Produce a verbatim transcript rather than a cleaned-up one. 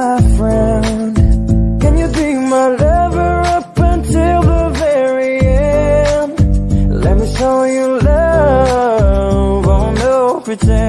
my friend? Can you be my lover up until the very end? Let me show you love, oh no pretend.